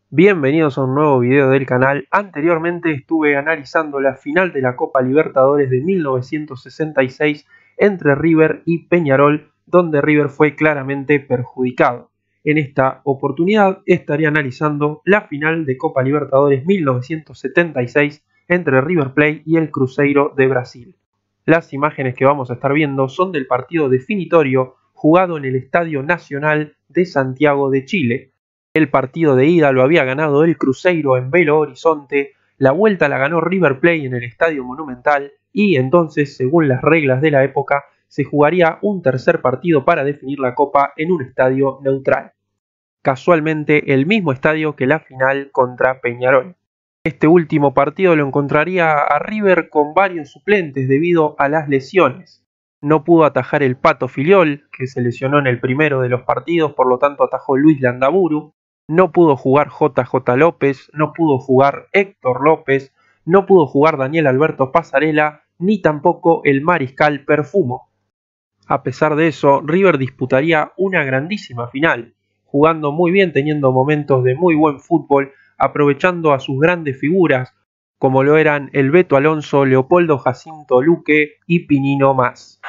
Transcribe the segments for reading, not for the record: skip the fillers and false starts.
Bienvenidos a un nuevo video del canal. Anteriormente estuve analizando la final de la Copa Libertadores de 1966 entre River y Peñarol, donde River fue claramente perjudicado. En esta oportunidad estaré analizando la final de Copa Libertadores 1976 entre River Plate y el Cruzeiro de Brasil. Las imágenes que vamos a estar viendo son del partido definitorio jugado en el Estadio Nacional de Santiago de Chile. El partido de ida lo había ganado el Cruzeiro en Belo Horizonte, la vuelta la ganó River Plate en el Estadio Monumental y entonces, según las reglas de la época, se jugaría un tercer partido para definir la Copa en un estadio neutral. Casualmente el mismo estadio que la final contra Peñarol. Este último partido lo encontraría a River con varios suplentes debido a las lesiones. No pudo atajar el Pato Filiol, que se lesionó en el primero de los partidos, por lo tanto atajó Luis Landaburu. No pudo jugar JJ López, no pudo jugar Héctor López, no pudo jugar Daniel Alberto Pasarela, ni tampoco el Mariscal Perfumo. A pesar de eso, River disputaría una grandísima final, jugando muy bien, teniendo momentos de muy buen fútbol, aprovechando a sus grandes figuras, como lo eran el Beto Alonso, Leopoldo Jacinto Luque y Pinino Mas.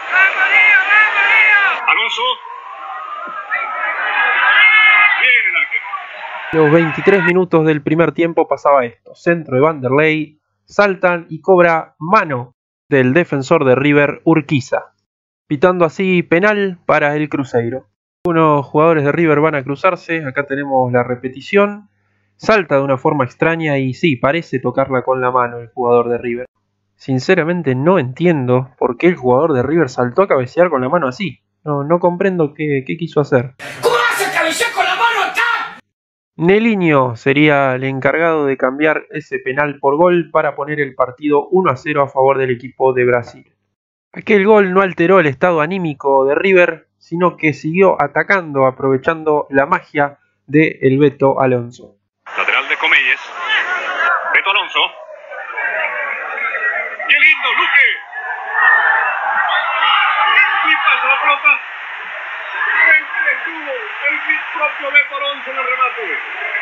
Los 23 minutos del primer tiempo pasaba esto: centro de Vanderlei, saltan y cobra mano del defensor de River, Urquiza, pitando así penal para el Cruzeiro. Unos jugadores de River van a cruzarse, acá tenemos la repetición, salta de una forma extraña y sí, parece tocarla con la mano el jugador de River. Sinceramente no entiendo por qué el jugador de River saltó a cabecear con la mano así. No comprendo qué quiso hacer. ¿Cómo vas a cabecear con la mano acá? Neliño sería el encargado de cambiar ese penal por gol para poner el partido 1-0 a favor del equipo de Brasil. Aquel gol no alteró el estado anímico de River, sino que siguió atacando, aprovechando la magia de el Beto Alonso. Lateral de Comelles. Beto Alonso. ¡Qué lindo, Luque! Y pasa la pelota. Estuvo el propio Beto Alonso en el remate.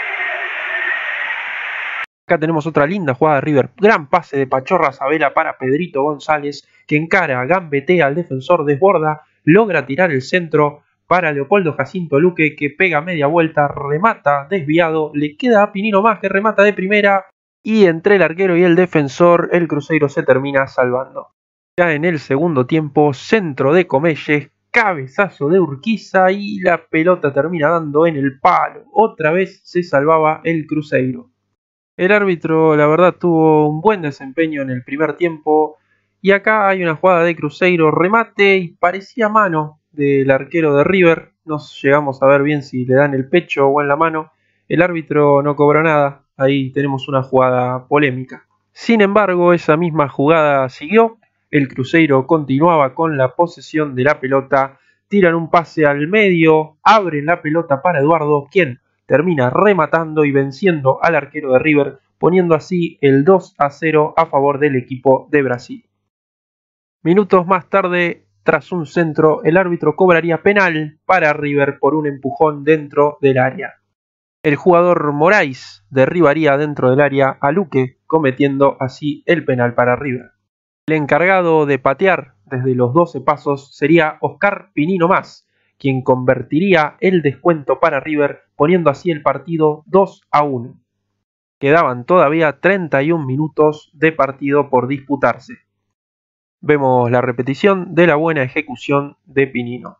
Acá tenemos otra linda jugada de River. Gran pase de Pachorra Sabela para Pedrito González, que encara, gambetea al defensor, desborda, logra tirar el centro para Leopoldo Jacinto Luque, que pega media vuelta, remata desviado, le queda a Pinino Mas, que remata de primera, y entre el arquero y el defensor el Cruzeiro se termina salvando. Ya en el segundo tiempo, centro de Comelles, cabezazo de Urquiza y la pelota termina dando en el palo. Otra vez se salvaba el Cruzeiro. El árbitro, la verdad, tuvo un buen desempeño en el primer tiempo. Y acá hay una jugada de Cruzeiro, remate y parecía mano del arquero de River. No llegamos a ver bien si le dan el pecho o en la mano. El árbitro no cobró nada. Ahí tenemos una jugada polémica. Sin embargo, esa misma jugada siguió. El Cruzeiro continuaba con la posesión de la pelota. Tiran un pase al medio, abren la pelota para Eduardo, quien termina rematando y venciendo al arquero de River, poniendo así el 2-0 a favor del equipo de Brasil. Minutos más tarde, tras un centro, el árbitro cobraría penal para River por un empujón dentro del área. El jugador Moraes derribaría dentro del área a Luque, cometiendo así el penal para River. El encargado de patear desde los 12 pasos sería Oscar Pinino Mas, quien convertiría el descuento para River, poniendo así el partido 2-1. Quedaban todavía 31 minutos de partido por disputarse. Vemos la repetición de la buena ejecución de Pinino.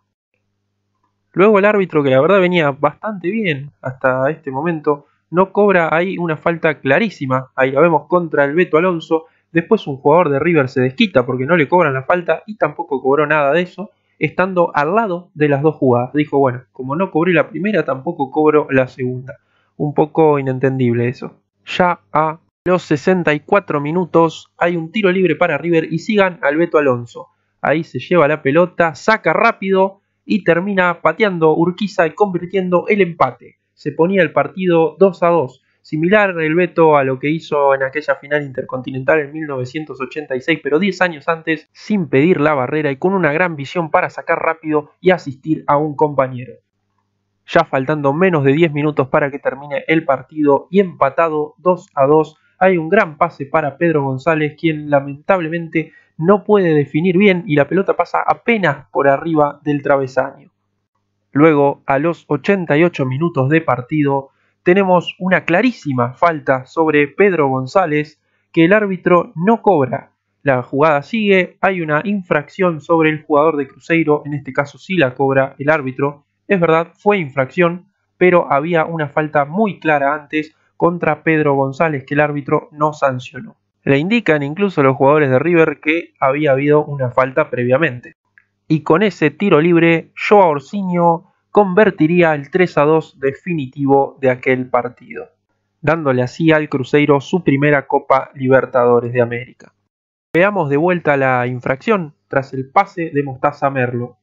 Luego el árbitro, que la verdad venía bastante bien hasta este momento, no cobra ahí una falta clarísima. Ahí la vemos contra el Beto Alonso. Después un jugador de River se desquita porque no le cobran la falta y tampoco cobró nada de eso, estando al lado de las dos jugadas. Dijo, bueno, como no cobré la primera, tampoco cobro la segunda. Un poco inentendible eso. Ya a los 64 minutos hay un tiro libre para River y sigan al Beto Alonso. Ahí se lleva la pelota, saca rápido y termina pateando Urquiza y convirtiendo el empate. Se ponía el partido 2-2. Similar el Beto a lo que hizo en aquella final intercontinental en 1986, pero 10 años antes, sin pedir la barrera y con una gran visión para sacar rápido y asistir a un compañero. ya faltando menos de 10 minutos para que termine el partido y empatado 2-2, hay un gran pase para Pedro González, quien lamentablemente no puede definir bien y la pelota pasa apenas por arriba del travesaño. Luego, a los 88 minutos de partido, tenemos una clarísima falta sobre Pedro González que el árbitro no cobra. La jugada sigue, hay una infracción sobre el jugador de Cruzeiro, en este caso sí la cobra el árbitro. Es verdad, fue infracción, pero había una falta muy clara antes contra Pedro González que el árbitro no sancionó. Le indican incluso los jugadores de River que había habido una falta previamente. Y con ese tiro libre, Joao Orsinho convertiría el 3-2 definitivo de aquel partido, dándole así al Cruzeiro su primera Copa Libertadores de América. Veamos de vuelta la infracción tras el pase de Mostaza Merlo.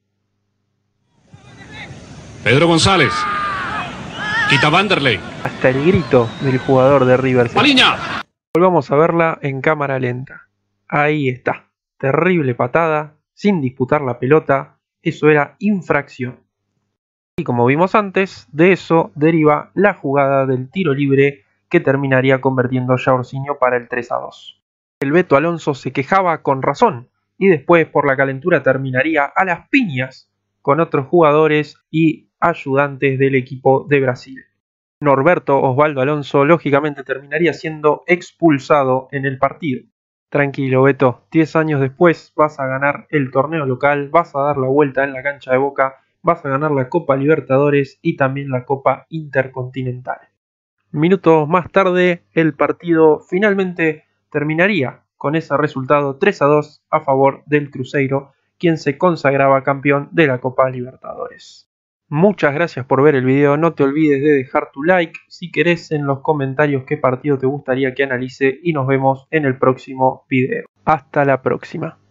Pedro González. Quita Vanderlei. Hasta el grito del jugador de River. ¡Paliña! Volvamos a verla en cámara lenta. Ahí está. Terrible patada, sin disputar la pelota. Eso era infracción. Y como vimos antes, de eso deriva la jugada del tiro libre que terminaría convirtiendo a Joao Orsinho para el 3-2. El Beto Alonso se quejaba con razón y después por la calentura terminaría a las piñas con otros jugadores y ayudantes del equipo de Brasil. Norberto Osvaldo Alonso lógicamente terminaría siendo expulsado en el partido. Tranquilo Beto, 10 años después vas a ganar el torneo local, vas a dar la vuelta en la cancha de Boca, vas a ganar la Copa Libertadores y también la Copa Intercontinental. Minutos más tarde el partido finalmente terminaría con ese resultado 3-2 a favor del Cruzeiro, quien se consagraba campeón de la Copa Libertadores. Muchas gracias por ver el video, no te olvides de dejar tu like, si querés en los comentarios qué partido te gustaría que analice y nos vemos en el próximo video. Hasta la próxima.